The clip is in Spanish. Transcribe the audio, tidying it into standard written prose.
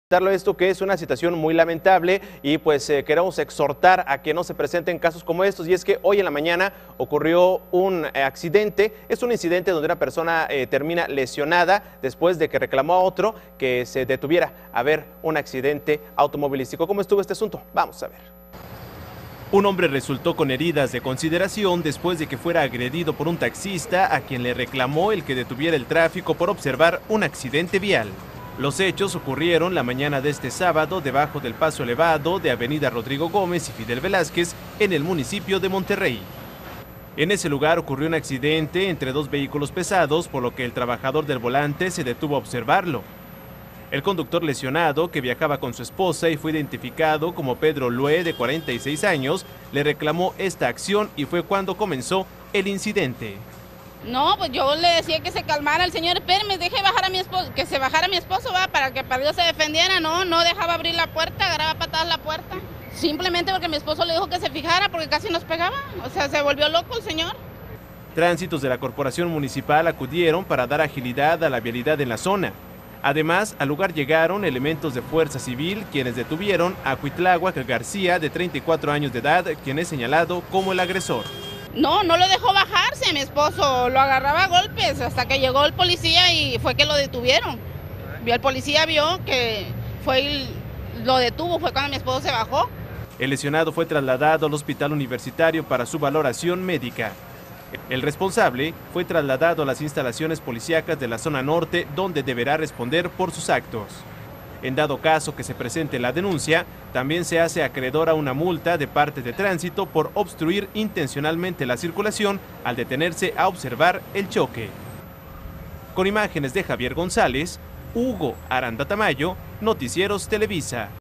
Esto que es una situación muy lamentable y pues queremos exhortar a que no se presenten casos como estos, y es que hoy en la mañana ocurrió un accidente. Es un incidente donde una persona termina lesionada después de que reclamó a otro que se detuviera a ver un accidente automovilístico. ¿Cómo estuvo este asunto? Vamos a ver. Un hombre resultó con heridas de consideración después de que fuera agredido por un taxista a quien le reclamó el que detuviera el tráfico por observar un accidente vial. Los hechos ocurrieron la mañana de este sábado debajo del paso elevado de Avenida Rodrigo Gómez y Fidel Velázquez en el municipio de Monterrey. En ese lugar ocurrió un accidente entre dos vehículos pesados, por lo que el trabajador del volante se detuvo a observarlo. El conductor lesionado, que viajaba con su esposa y fue identificado como Pedro Lue, de 46 años, le reclamó esta acción y fue cuando comenzó el incidente. No, pues yo le decía que se calmara el señor, espérame, deje bajar a mi esposo, que se bajara mi esposo, va, para que Dios se defendiera. No dejaba abrir la puerta, agarraba patadas la puerta. Simplemente porque mi esposo le dijo que se fijara, porque casi nos pegaba. O sea, se volvió loco el señor. Tránsitos de la Corporación Municipal acudieron para dar agilidad a la vialidad en la zona. Además, al lugar llegaron elementos de Fuerza Civil, quienes detuvieron a Cuitláhuac García, de 34 años de edad, quien es señalado como el agresor. No lo dejó bajarse, mi esposo lo agarraba a golpes hasta que llegó el policía y fue que lo detuvieron. El policía vio que lo detuvo, fue cuando mi esposo se bajó. El lesionado fue trasladado al hospital universitario para su valoración médica. El responsable fue trasladado a las instalaciones policíacas de la zona norte, donde deberá responder por sus actos. En dado caso que se presente la denuncia, también se hace acreedora una multa de parte de tránsito por obstruir intencionalmente la circulación al detenerse a observar el choque. Con imágenes de Javier González, Hugo Aranda Tamayo, Noticieros Televisa.